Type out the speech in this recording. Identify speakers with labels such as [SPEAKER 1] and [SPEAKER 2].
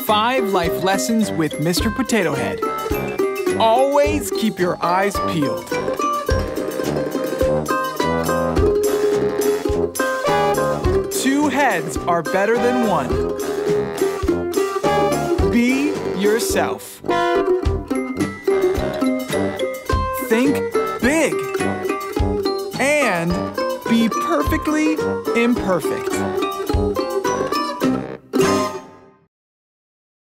[SPEAKER 1] 5 life lessons with Mr. Potato Head. Always keep your eyes peeled. Two heads are better than one. Be yourself. Think big. And be perfectly imperfect.